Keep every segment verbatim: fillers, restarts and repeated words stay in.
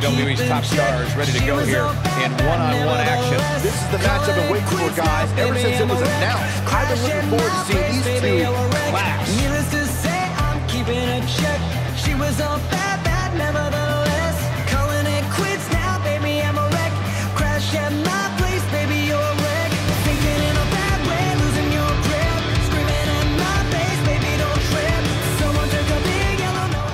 W E's top stars ready to go here in one-on-one action. This is the match I've been waiting for, guys, ever since it was announced. I've been looking forward to seeing these two clash. Needless to say, I'm keeping a check. She was all bad, bad, nevertheless. Calling it quits now, baby, I'm a wreck. Crash at my place, baby, you're a wreck. Thinking in a bad way, losing your grip. Screaming at my face, baby, don't trip. Someone took a big yellow note.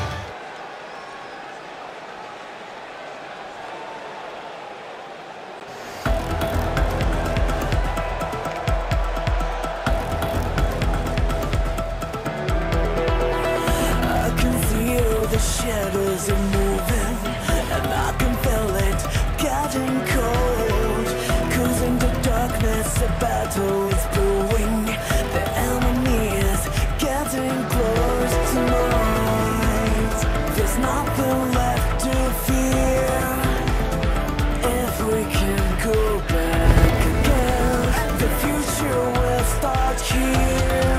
The shadows are moving, and I can feel it getting cold. Cruising the darkness, a battle is brewing. The enemy is getting close tonight. There's nothing left to fear if we can go back again. The future will start here.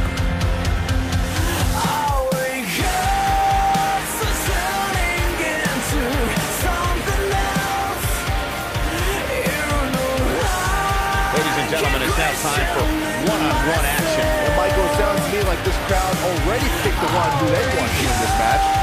Gentlemen, it's now time for one-on-one action. And Michael, it sounds to me like this crowd already picked the one who they want to in this match.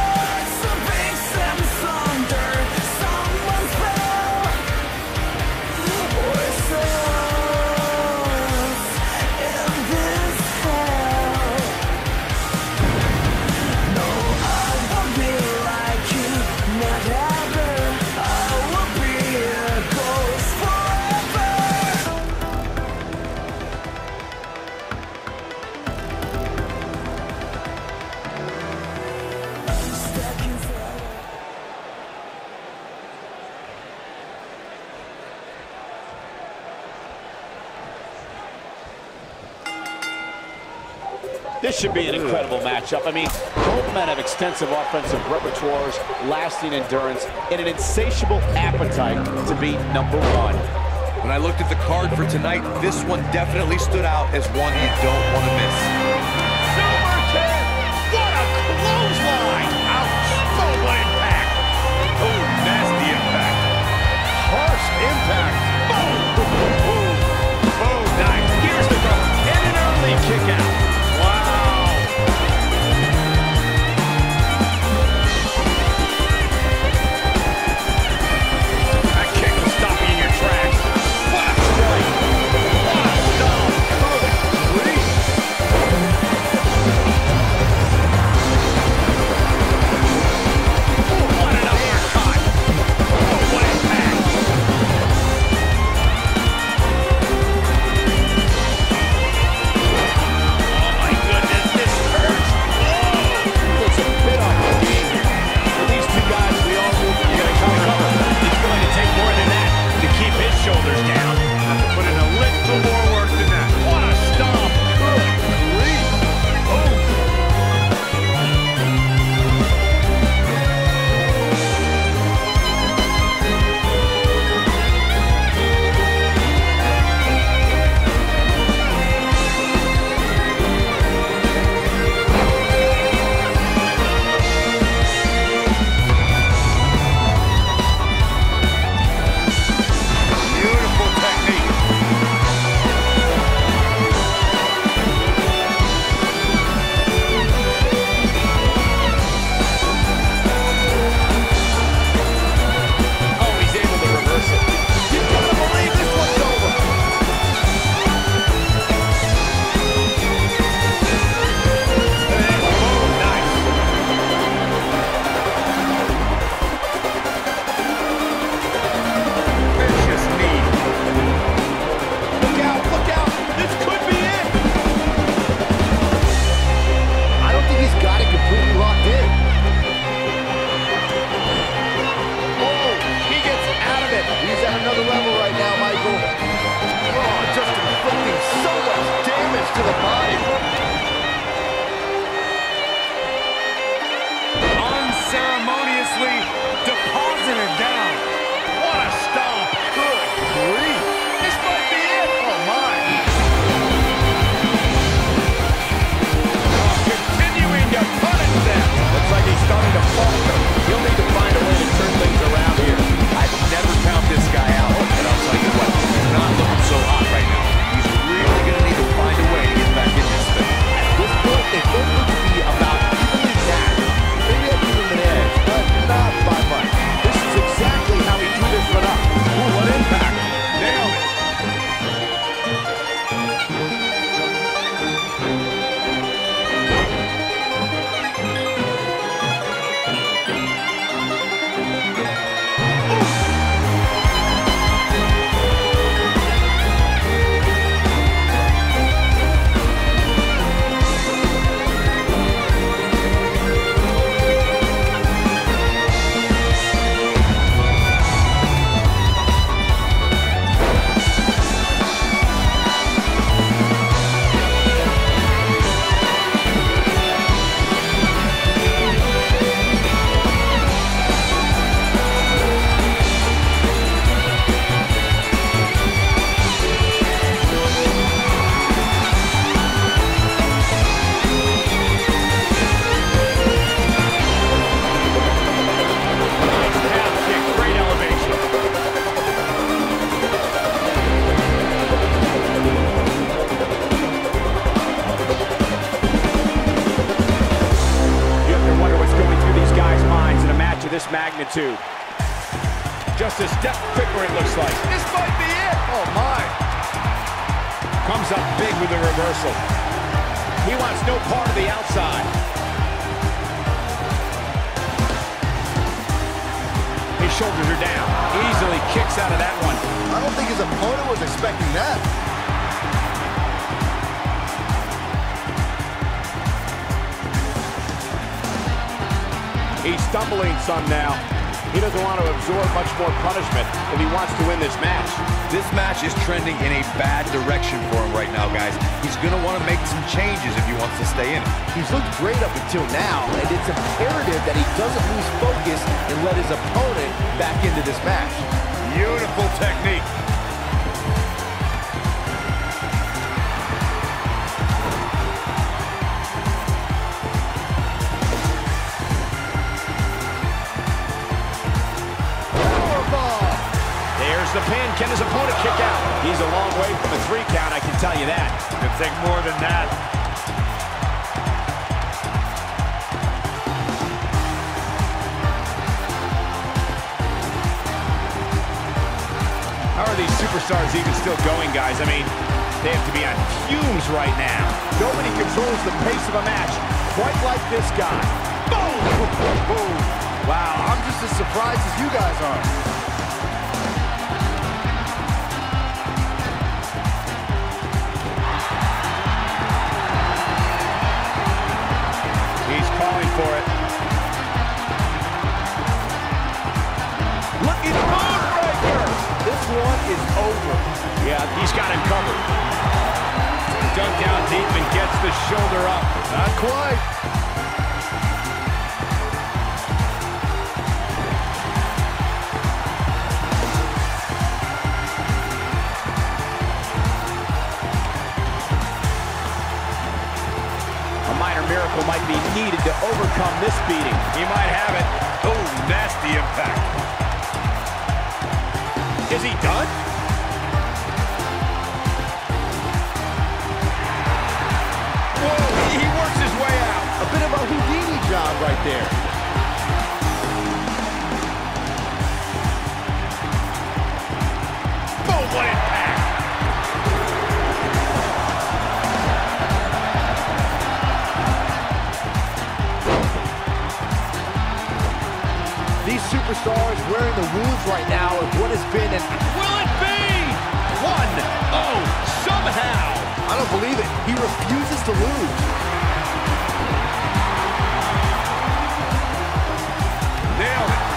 This should be an incredible matchup. I mean, both men have extensive offensive repertoires, lasting endurance, and an insatiable appetite to be number one. When I looked at the card for tonight, this one definitely stood out as one you don't want to miss. Number ten! What a clothesline! Ouch! Oh, impact! Oh, nasty impact! Harsh impact! Boom! Boom! Boom! Boom! Nice! Here's the goal! And an early kick out! they both look to be about evenly matched. Maybe I give him an edge, but not by much. This is exactly how he drew this one up. Ooh, what impact. Nailed it. This magnitude. Just a step quicker, it looks like. This might be it. Oh, my. Comes up big with the reversal. He wants no part of the outside. His shoulders are down. Easily kicks out of that one. I don't think his opponent was expecting that. He's stumbling some now. He doesn't want to absorb much more punishment if he wants to win this match. This match is trending in a bad direction for him right now, guys. He's going to want to make some changes if he wants to stay in it. He's looked great up until now, and it's imperative that he doesn't lose focus and let his opponent back into this match. Beautiful technique. The pin. Can his opponent kick out? He's a long way from a three count, I can tell you that. Could take more than that. How are these superstars even still going, guys? I mean, they have to be on fumes right now. Nobody controls the pace of a match quite like this guy. Boom! Boom! Wow, I'm just as surprised as you guys are. For it. Looking moon breaker. This one is over. Yeah, he's got him covered. Dug down deep and gets the shoulder up. Not quite. Miracle might be needed to overcome this beating. He might have it. Oh, nasty impact. Is he done? Whoa, he works his way out. A bit of a Houdini job right there. Boom, what impact. These superstars wearing the wounds right now of what has been an... Will it be? One. Oh, somehow. I don't believe it. He refuses to lose. Nailed it.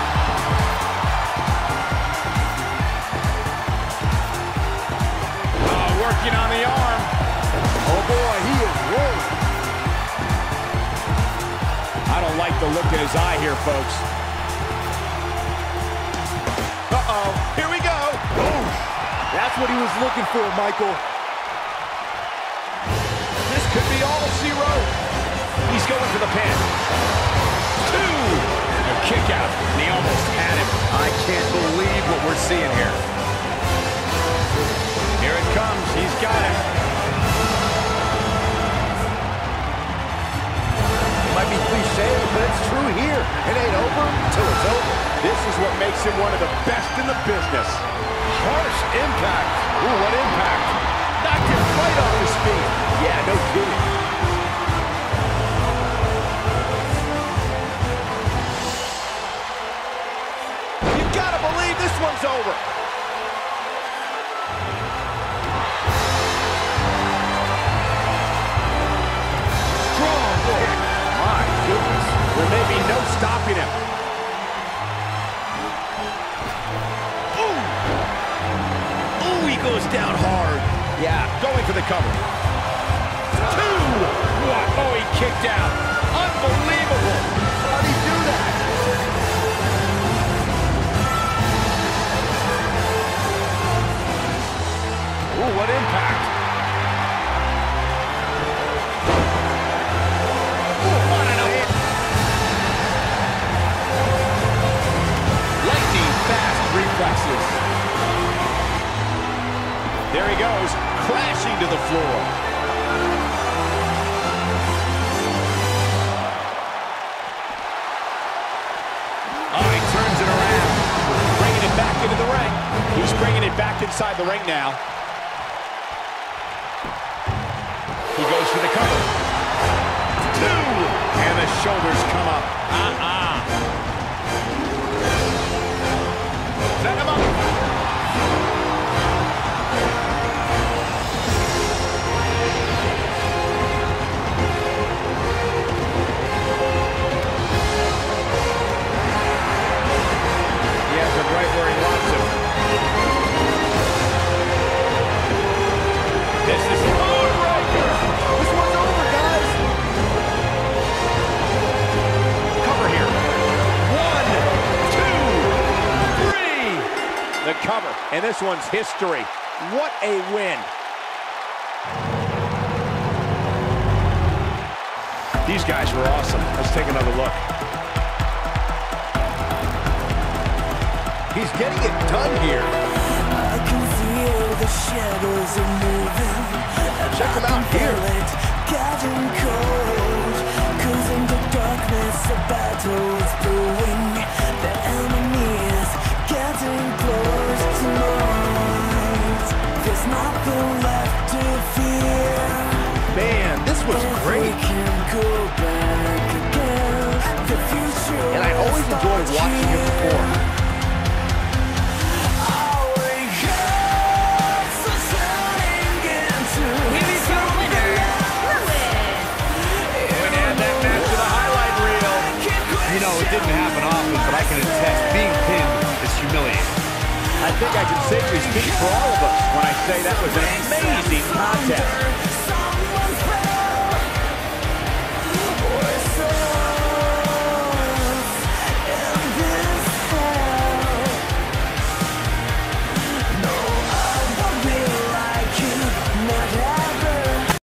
Oh, working on the arm. Oh, boy, he is rolling. I don't like the look in his eye here, folks. Uh-oh, here we go. Ooh. That's what he was looking for, Michael. This could be all she wrote. He's going for the pin. Two. A kick out, and he almost had him. I can't believe what we're seeing here. Here it comes. He's got him. makes him one of the best in the business. Harsh impact. Ooh, what impact. Knocked him right off his feet. Yeah, no kidding. You gotta believe this one's over. Strong kick. My goodness. There may be no stopping him. Goes down hard. Yeah, going for the cover. Two! What? Oh, he kicked out. Unbelievable! How'd he do that? Ooh, what impact. Ooh, what an hit. Lightning fast reflexes. There he goes, crashing to the floor. Oh, he turns it around. Bringing it back into the ring. He's bringing it back inside the ring now. He goes for the cover. Two! And the shoulders come up. Uh-uh. Set him up. Right where he wants him. This is a Moonraker. This one's over, guys. Cover here. One, two, three. The cover, and this one's history. What a win. These guys were awesome. Let's take another look. He's getting it done here. I can feel the shadows are moving. Check him out here. It getting cold. Cause in the darkness a battle is brewing. The enemy is getting close tonight. There's nothing left to fear. Man, this was If great. we can go back again, the future And I always enjoyed watching him perform. It didn't happen often, but I can attest being pinned is humiliating. I think I can safely speak for all of us when I say that was an amazing contest.